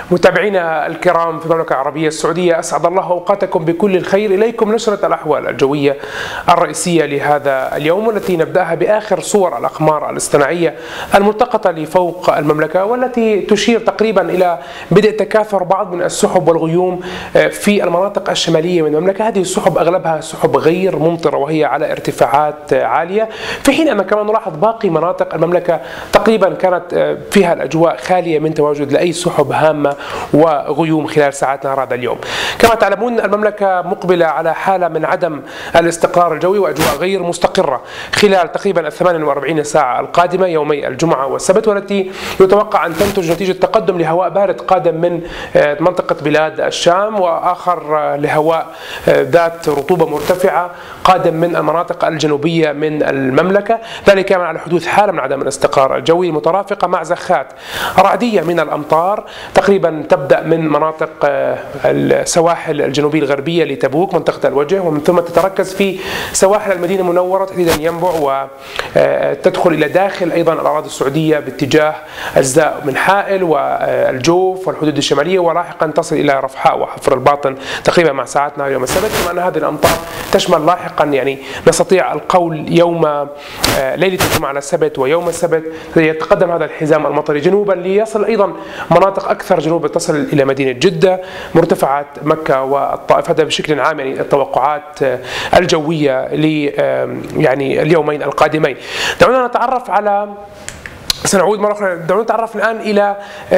متابعينا الكرام في المملكة العربية السعودية، أسعد الله أوقاتكم بكل الخير. إليكم نشرة الأحوال الجوية الرئيسية لهذا اليوم، والتي نبدأها بآخر صور الأقمار الاصطناعية الملتقطة لفوق المملكة، والتي تشير تقريبا إلى بدء تكاثر بعض من السحب والغيوم في المناطق الشمالية من المملكة. هذه السحب أغلبها سحب غير ممطرة وهي على ارتفاعات عالية، في حين أن كما نلاحظ باقي مناطق المملكة تقريبا كانت فيها الأجواء خالية من تواجد لأي سحب هامة وغيوم خلال ساعات نهار هذا اليوم. كما تعلمون المملكة مقبلة على حالة من عدم الاستقرار الجوي وأجواء غير مستقرة خلال تقريبا 48 ساعة القادمة يومي الجمعة والسبت، والتي يتوقع أن تنتج نتيجة تقدم لهواء بارد قادم من منطقة بلاد الشام، وآخر لهواء ذات رطوبة مرتفعة قادم من المناطق الجنوبية من المملكة، ذلك على حدوث حالة من عدم الاستقرار الجوي مترافقة مع زخات رعدية من الأمطار تقريبا تبدأ من مناطق السواحل الجنوبية الغربية لتبوك منطقة الوجه، ومن ثم تتركز في سواحل المدينة المنورة تحديدا ينبع، وتدخل إلى داخل أيضا الأراضي السعودية باتجاه أجزاء من حائل والجوف والحدود الشمالية، ولاحقا تصل إلى رفحاء وحفر الباطن تقريبا مع ساعات نهار يوم السبت. كما أن هذه الأمطار تشمل لاحقا نستطيع القول يوم ليلة الجمعة على السبت ويوم السبت يتقدم هذا الحزام المطري جنوبا ليصل أيضا مناطق أكثر جنوبا، تصل إلى مدينة جدة، مرتفعات مكة والطائف. هذا بشكل عام التوقعات الجوية اليومين القادمين. دعونا نتعرف الآن إلى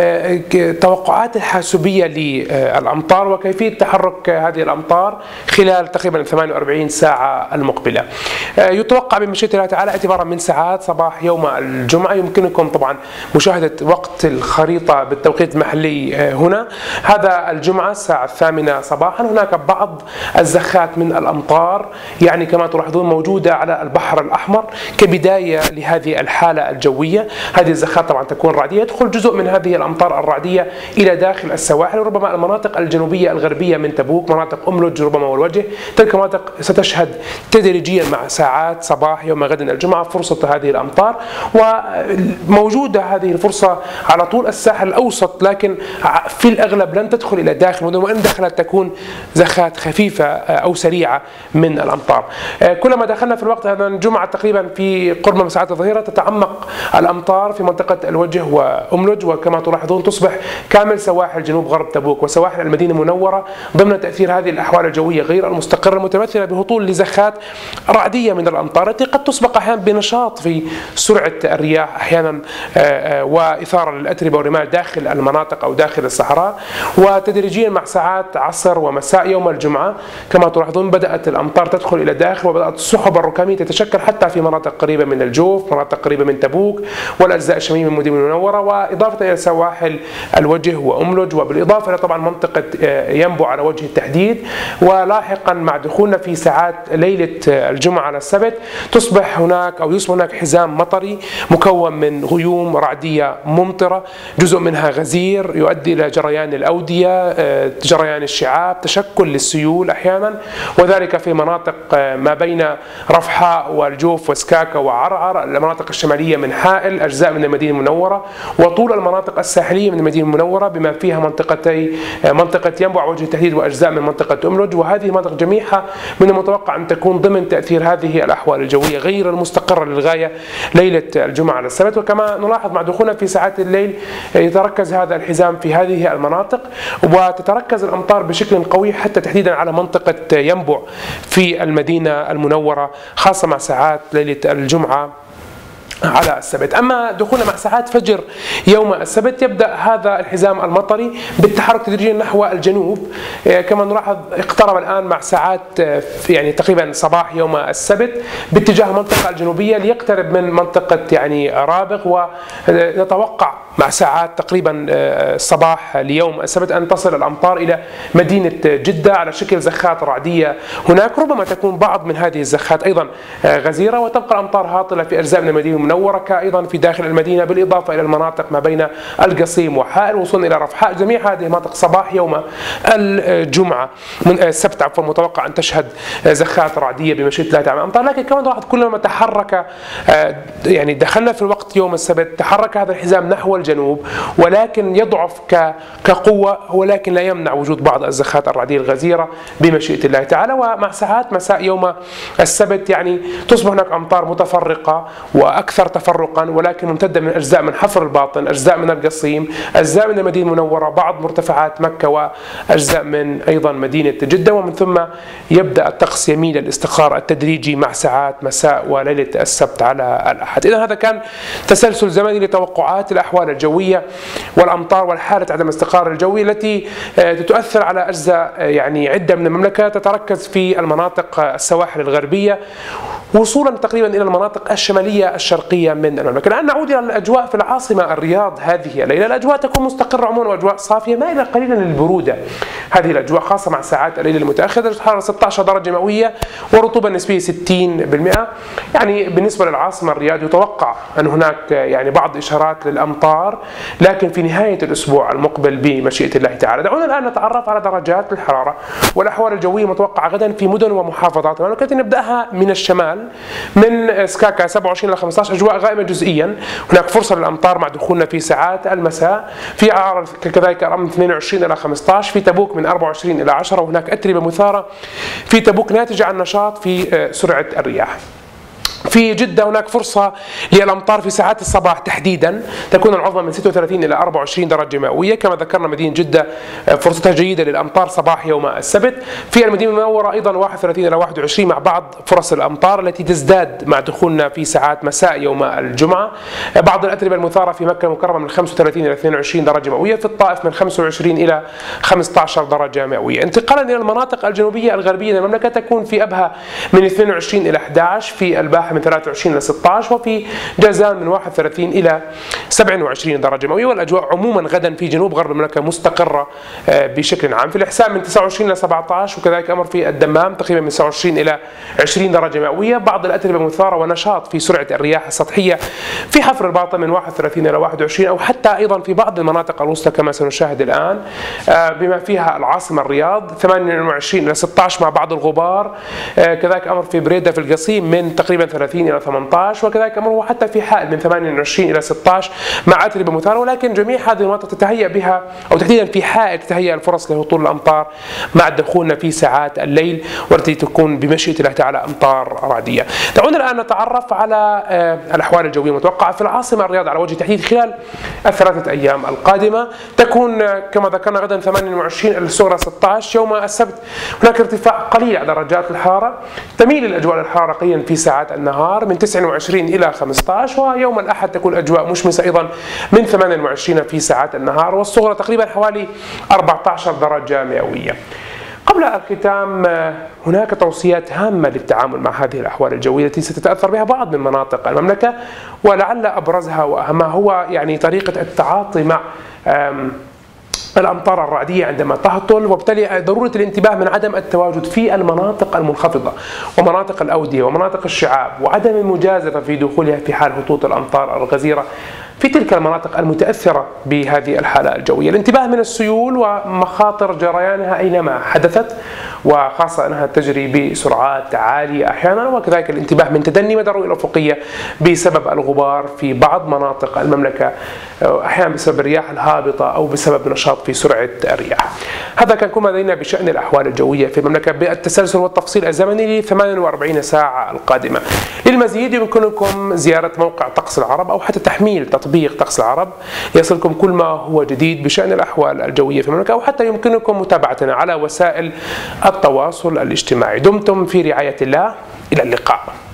توقعات الحاسوبية للأمطار وكيفية تحرك هذه الأمطار خلال تقريبا 48 ساعة المقبلة. يتوقع بمشيئة الله تعالى اعتبارا من ساعات صباح يوم الجمعة، يمكنكم طبعا مشاهدة وقت الخريطة بالتوقيت المحلي هنا. هذا الجمعة الساعة 8 صباحا هناك بعض الزخات من الأمطار كما تلاحظون موجودة على البحر الأحمر كبداية لهذه الحالة الجوية. هذه الزخات طبعا تكون رعدية، يدخل جزء من هذه الأمطار الرعدية إلى داخل السواحل، وربما المناطق الجنوبية الغربية من تبوك، مناطق أملج ربما والوجه، تلك المناطق ستشهد تدريجيا مع ساعات صباح يوم غد الجمعة فرصة هذه الأمطار، وموجودة هذه الفرصة على طول الساحل الأوسط، لكن في الأغلب لن تدخل إلى داخل، وإن دخلت تكون زخات خفيفة أو سريعة من الأمطار. كلما دخلنا في الوقت هذا الجمعة تقريبا في قرب من ساعات الظهيرة تتعمق الأمطار في منطقة الوجه وأملج، وكما تلاحظون تصبح كامل سواحل جنوب غرب تبوك وسواحل المدينة المنورة ضمن تأثير هذه الأحوال الجوية غير المستقرة المتمثلة بهطول لزخات رعدية من الأمطار التي قد تسبق أحيانا بنشاط في سرعة الرياح أحيانا وإثارة للأتربة والرمال داخل المناطق أو داخل الصحراء. وتدريجيا مع ساعات عصر ومساء يوم الجمعة كما تلاحظون بدأت الأمطار تدخل إلى داخل، وبدأت السحب الركامية تتشكل حتى في مناطق قريبة من الجوف، مناطق قريبة من تبوك والأجزاء الشمالية من المدينة المنورة، وإضافة إلى سواحل الوجه وأملج، وبالإضافة إلى طبعا منطقة ينبع على وجه التحديد. ولاحقا مع دخولنا في ساعات ليلة الجمعة على السبت يصبح هناك حزام مطري مكون من غيوم رعدية ممطرة، جزء منها غزير يؤدي إلى جريان الأودية، جريان الشعاب، تشكل للسيول أحيانا، وذلك في مناطق ما بين رفحاء والجوف وسكاكا وعرعر، المناطق الشمالية من حائل، أجزاء من المدينة المنورة، وطول المناطق الساحلية من المدينة المنورة بما فيها منطقة ينبع وجه التحديد وأجزاء من منطقة أملج. وهذه المناطق جميعها من المتوقع أن تكون ضمن تأثير هذه الأحوال الجوية غير المستقرة للغاية ليلة الجمعة على السبت. وكما نلاحظ مع دخولنا في ساعات الليل يتركز هذا الحزام في هذه المناطق، وتتركز الأمطار بشكل قوي حتى تحديدا على منطقة ينبع في المدينة المنورة، خاصة مع ساعات ليلة الجمعة على السبت. أما دخولنا مع ساعات فجر يوم السبت يبدأ هذا الحزام المطري بالتحرك تدريجيا نحو الجنوب، كما نلاحظ اقترب الآن مع ساعات تقريبا صباح يوم السبت باتجاه المنطقة الجنوبية ليقترب من منطقة رابغ، ونتوقع مع ساعات تقريبا صباح ليوم السبت أن تصل الأمطار إلى مدينة جدة على شكل زخات رعدية هناك، ربما تكون بعض من هذه الزخات أيضا غزيرة، وتبقى الأمطار هاطلة في أجزاء من المدينة المنورة كأيضا في داخل المدينة، بالإضافة إلى المناطق ما بين القصيم وحائل وصولا إلى رفحاء. جميع هذه المناطق صباح يوم الجمعة من السبت متوقع أن تشهد زخات رعدية بمشيئة الله تعالى أمطار. لكن كما لاحظ كلما تحرك دخلنا في الوقت يوم السبت تحرك هذا الحزام نحو والجنوب، ولكن يضعف كقوة، ولكن لا يمنع وجود بعض الزخات الرعدية الغزيرة بمشيئة الله تعالى. ومع ساعات مساء يوم السبت يعني تصبح هناك أمطار متفرقة وأكثر تفرقا، ولكن ممتدة من أجزاء من حفر الباطن، أجزاء من القصيم، أجزاء من المدينة المنورة، بعض مرتفعات مكة، وأجزاء من أيضا مدينة جدة. ومن ثم يبدأ الطقس يميل للاستقرار التدريجي مع ساعات مساء وليلة السبت على الأحد. إذا هذا كان تسلسل زمني لتوقعات الأحوال الجوية والأمطار والحالة عدم الاستقرار الجوي التي تؤثر على أجزاء يعني عدة من المملكة، تتركز في المناطق السواحل الغربية وصولا تقريبا إلى المناطق الشمالية الشرقية من المملكة. الآن نعود إلى الأجواء في العاصمة الرياض هذه الليلة. الأجواء تكون مستقرة عموما وأجواء صافية مائلة قليلا للبرودة. هذه الأجواء خاصة مع ساعات الليل المتأخرة، درجة الحرارة 16 درجة مئوية والرطوبة النسبية 60%. يعني بالنسبة للعاصمة الرياض يتوقع أن هناك يعني بعض إشارات للأمطار، لكن في نهاية الأسبوع المقبل بمشيئة الله تعالى. دعونا الآن نتعرف على درجات الحرارة والأحوال الجوية المتوقعة غدا في مدن ومحافظات المملكة. نبدأها من الشمال، من سكاكا 27 إلى 15 أجواء غائمة جزئيا، هناك فرصة للأمطار مع دخولنا في ساعات المساء. في عرعر كذلك من 22 إلى 15، في تبوك من 24 إلى 10، وهناك أتربة مثارة في تبوك ناتجة عن نشاط في سرعة الرياح. في جدة هناك فرصة للأمطار في ساعات الصباح تحديدا، تكون العظمى من 36 إلى 24 درجة مئوية. كما ذكرنا مدينة جدة فرصتها جيدة للأمطار صباح يوم السبت. في المدينة المنورة أيضا 31 إلى 21 مع بعض فرص الأمطار التي تزداد مع دخولنا في ساعات مساء يوم الجمعة. بعض الأتربة المثارة في مكة المكرمة من 35 إلى 22 درجة مئوية، في الطائف من 25 إلى 15 درجة مئوية. انتقالا إلى المناطق الجنوبية الغربية للمملكة تكون في أبها من 22 إلى 11، في الباحة من 23 إلى 16، وفي جازان من 31 إلى 27 درجة مئوية. والأجواء عموما غدا في جنوب غرب المملكة مستقرة بشكل عام. في الإحساء من 29 إلى 17، وكذلك أمر في الدمام تقريبا من 29 إلى 20 درجة مئوية. بعض الأتربة مثارة ونشاط في سرعة الرياح السطحية في حفر الباطن من 31 إلى 21، أو حتى أيضا في بعض المناطق الوسطى كما سنشاهد الآن، بما فيها العاصمة الرياض 28 إلى 16 مع بعض الغبار. كذلك أمر في بريدة في القصيم من تقريبا 30 إلى 18، وكذلك أمره حتى في حائل من 28 إلى 16 مع أتربة مثارة. ولكن جميع هذه المناطق تتهيأ بها، أو تحديدا في حائل تتهيأ الفرص لهطول الأمطار مع دخولنا في ساعات الليل، والتي تكون بمشيئة الله تعالى أمطار رعدية. دعونا الآن نتعرف على الأحوال الجوية المتوقعة في العاصمة الرياض على وجه التحديد خلال الثلاثة أيام القادمة. تكون كما ذكرنا غدا 28 الصغرى 16. يوم السبت هناك ارتفاع قليل على درجات الحرارة، تميل الأجواء الحارة قليلا في ساعات النهار من 29 إلى 15، ويوم الأحد تكون أجواء مشمسة أيضا من 28 في ساعات النهار، والصغرى تقريبا حوالي 14 درجة مئوية. قبل الختام هناك توصيات هامة للتعامل مع هذه الأحوال الجوية التي ستتأثر بها بعض من مناطق المملكة، ولعل أبرزها وأهمها هو يعني طريقة التعاطي مع الأمطار الرعدية عندما تهطل، وبالتالي ضرورة الانتباه من عدم التواجد في المناطق المنخفضة ومناطق الأودية ومناطق الشعاب، وعدم المجازفة في دخولها في حال هطول الأمطار الغزيرة في تلك المناطق المتأثرة بهذه الحالة الجوية. الانتباه من السيول ومخاطر جريانها أينما حدثت، وخاصة أنها تجري بسرعات عالية أحيانا، وكذلك الانتباه من تدني مدى الرؤية الأفقية بسبب الغبار في بعض مناطق المملكة، أحيانا بسبب الرياح الهابطة أو بسبب نشاط في سرعة الرياح. هذا كان كل ما لدينا بشأن الأحوال الجوية في المملكة بالتسلسل والتفصيل الزمني ل 48 ساعة القادمة. للمزيد يمكنكم زيارة موقع طقس العرب أو حتى تحميل تطبيق طقس العرب يصلكم كل ما هو جديد بشأن الأحوال الجوية في المملكة، أو حتى يمكنكم متابعتنا على وسائل التواصل الاجتماعي. دمتم في رعاية الله، إلى اللقاء.